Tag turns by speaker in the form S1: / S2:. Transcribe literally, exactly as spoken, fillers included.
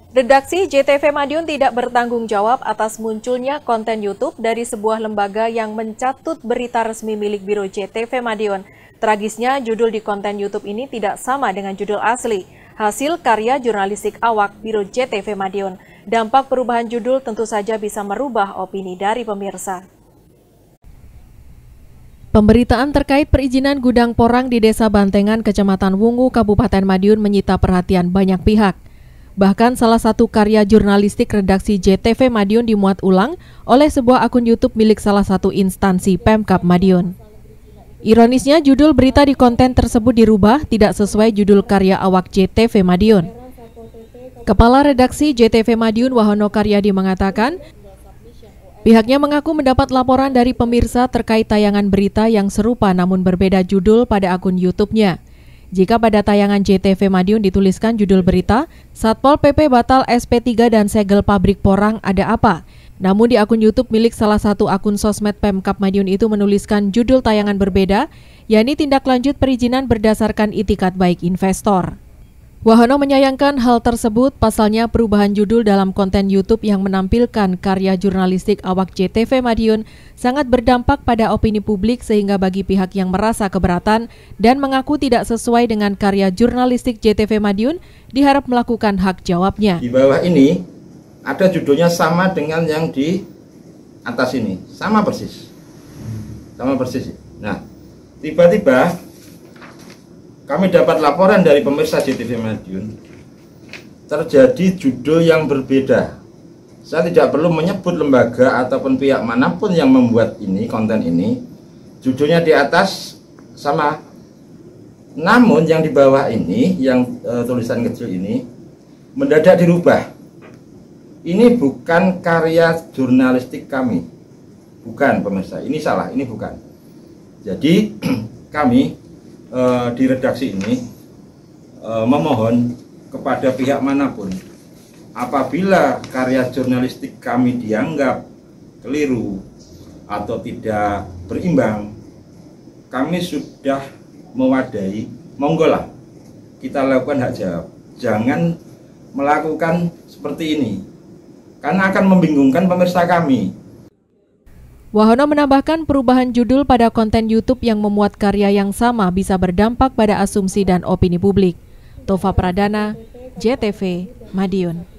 S1: Redaksi J T V Madiun tidak bertanggung jawab atas munculnya konten YouTube dari sebuah lembaga yang mencatut berita resmi milik Biro J T V Madiun. Tragisnya, judul di konten YouTube ini tidak sama dengan judul asli, hasil karya jurnalistik awak Biro J T V Madiun. Dampak perubahan judul tentu saja bisa merubah opini dari pemirsa. Pemberitaan terkait perizinan gudang porang di Desa Bantengan, Kecamatan Wungu, Kabupaten Madiun menyita perhatian banyak pihak. Bahkan salah satu karya jurnalistik redaksi J T V Madiun dimuat ulang oleh sebuah akun YouTube milik salah satu instansi Pemkab Madiun. Ironisnya, judul berita di konten tersebut dirubah tidak sesuai judul karya awak J T V Madiun. Kepala Redaksi J T V Madiun Wahono Karyadi mengatakan, pihaknya mengaku mendapat laporan dari pemirsa terkait tayangan berita yang serupa namun berbeda judul pada akun YouTube-nya. Jika pada tayangan J T V Madiun dituliskan judul berita, Satpol P P batal S P tiga dan segel pabrik porang ada apa? Namun di akun YouTube milik salah satu akun sosmed Pemkab Madiun itu menuliskan judul tayangan berbeda, yakni tindak lanjut perizinan berdasarkan itikat baik investor. Wahono menyayangkan hal tersebut, pasalnya perubahan judul dalam konten YouTube yang menampilkan karya jurnalistik awak J T V Madiun sangat berdampak pada opini publik sehingga bagi pihak yang merasa keberatan dan mengaku tidak sesuai dengan karya jurnalistik J T V Madiun diharap melakukan hak jawabnya.
S2: Di bawah ini ada judulnya sama dengan yang di atas ini, sama persis, sama persis. Nah, tiba-tiba kami dapat laporan dari pemirsa J T V Madiun, terjadi judul yang berbeda. Saya tidak perlu menyebut lembaga ataupun pihak manapun yang membuat ini, konten ini. Judulnya di atas sama. Namun yang di bawah ini, yang e, tulisan kecil ini, mendadak dirubah. Ini bukan karya jurnalistik kami. Bukan pemirsa, ini salah, ini bukan. Jadi kami Uh, di redaksi ini uh, memohon kepada pihak manapun, apabila karya jurnalistik kami dianggap keliru atau tidak berimbang, kami sudah mewadahi, monggolah kita lakukan hak jawab. Jangan melakukan seperti ini, karena akan membingungkan pemirsa kami.
S1: Wahono menambahkan perubahan judul pada konten YouTube yang memuat karya yang sama bisa berdampak pada asumsi dan opini publik. Tova Pradana, J T V, Madiun.